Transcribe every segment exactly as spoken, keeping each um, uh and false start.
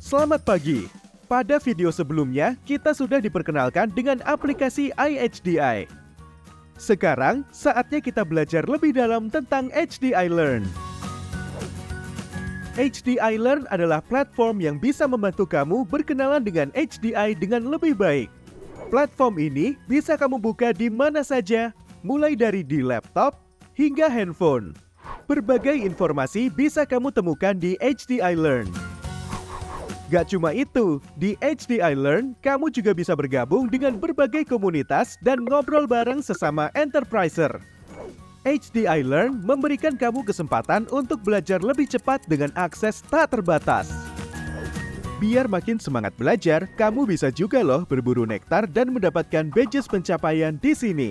Selamat pagi. Pada video sebelumnya, kita sudah diperkenalkan dengan aplikasi i H D I. Sekarang, saatnya kita belajar lebih dalam tentang H D I Learn. H D I Learn adalah platform yang bisa membantu kamu berkenalan dengan H D I dengan lebih baik. Platform ini bisa kamu buka di mana saja, mulai dari di laptop hingga handphone. Berbagai informasi bisa kamu temukan di H D I Learn. Gak cuma itu, di H D I Learn, kamu juga bisa bergabung dengan berbagai komunitas dan ngobrol bareng sesama enterpriser. H D I Learn memberikan kamu kesempatan untuk belajar lebih cepat dengan akses tak terbatas. Biar makin semangat belajar, kamu bisa juga loh berburu nektar dan mendapatkan badges pencapaian di sini.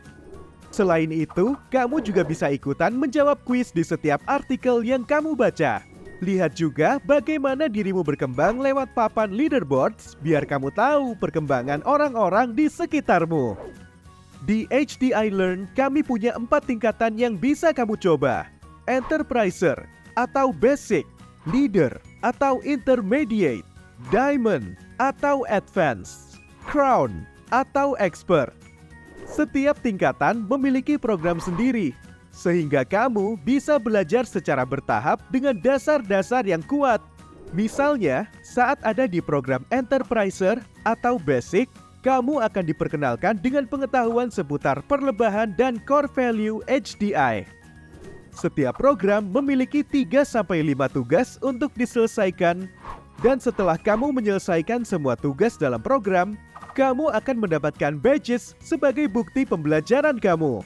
Selain itu, kamu juga bisa ikutan menjawab kuis di setiap artikel yang kamu baca. Lihat juga bagaimana dirimu berkembang lewat papan leaderboards biar kamu tahu perkembangan orang-orang di sekitarmu. Di H D I Learn, kami punya empat tingkatan yang bisa kamu coba. Enterpriser atau Basic, Leader atau Intermediate, Diamond atau Advanced, Crown atau Expert. Setiap tingkatan memiliki program sendiri, sehingga kamu bisa belajar secara bertahap dengan dasar-dasar yang kuat. Misalnya, saat ada di program Enterpriser atau Basic, kamu akan diperkenalkan dengan pengetahuan seputar perlebahan dan core value H D I. Setiap program memiliki tiga sampai lima tugas untuk diselesaikan, dan setelah kamu menyelesaikan semua tugas dalam program, kamu akan mendapatkan badges sebagai bukti pembelajaran kamu.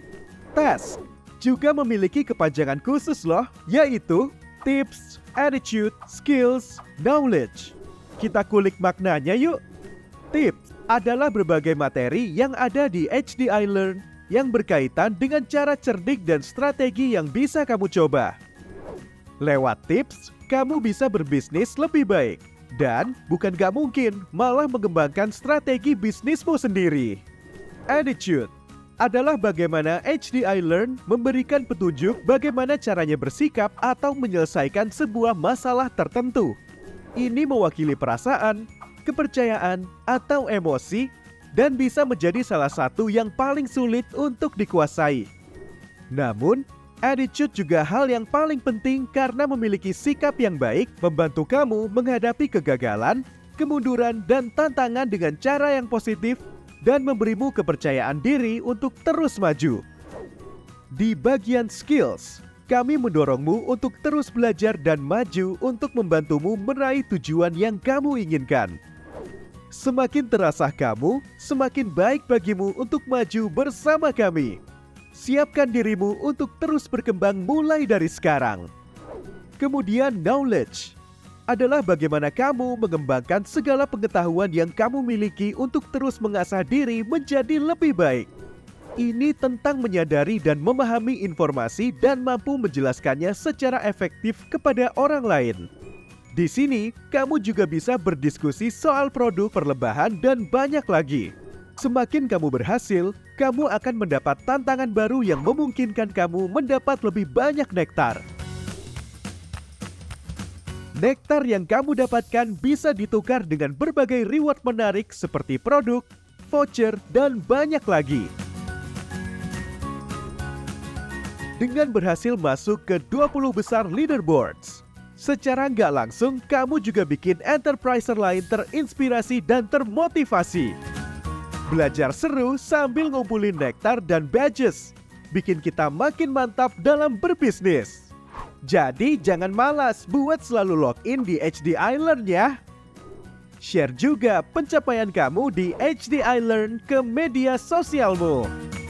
Task juga memiliki kepanjangan khusus loh, yaitu Tips, Attitude, Skills, Knowledge. Kita kulik maknanya yuk. Tips adalah berbagai materi yang ada di H D I Learn yang berkaitan dengan cara cerdik dan strategi yang bisa kamu coba. Lewat tips, kamu bisa berbisnis lebih baik. Dan bukan gak mungkin, malah mengembangkan strategi bisnismu sendiri. Attitude adalah bagaimana H D I Learn memberikan petunjuk bagaimana caranya bersikap atau menyelesaikan sebuah masalah tertentu. Ini mewakili perasaan, kepercayaan, atau emosi, dan bisa menjadi salah satu yang paling sulit untuk dikuasai. Namun, attitude juga hal yang paling penting karena memiliki sikap yang baik membantu kamu menghadapi kegagalan, kemunduran, dan tantangan dengan cara yang positif dan memberimu kepercayaan diri untuk terus maju. Di bagian skills, kami mendorongmu untuk terus belajar dan maju untuk membantumu meraih tujuan yang kamu inginkan. Semakin terasah kamu, semakin baik bagimu untuk maju bersama kami. Siapkan dirimu untuk terus berkembang mulai dari sekarang. Kemudian knowledge adalah bagaimana kamu mengembangkan segala pengetahuan yang kamu miliki untuk terus mengasah diri menjadi lebih baik. Ini tentang menyadari dan memahami informasi dan mampu menjelaskannya secara efektif kepada orang lain. Di sini, kamu juga bisa berdiskusi soal produk perlebahan dan banyak lagi. Semakin kamu berhasil, kamu akan mendapat tantangan baru yang memungkinkan kamu mendapat lebih banyak nektar. Nektar yang kamu dapatkan bisa ditukar dengan berbagai reward menarik seperti produk, voucher, dan banyak lagi. Dengan berhasil masuk ke dua puluh besar leaderboards, secara nggak langsung kamu juga bikin enterpriser lain terinspirasi dan termotivasi. Belajar seru sambil ngumpulin nektar dan badges, bikin kita makin mantap dalam berbisnis. Jadi jangan malas buat selalu login di H D I Learn ya. Share juga pencapaian kamu di H D I Learn ke media sosialmu.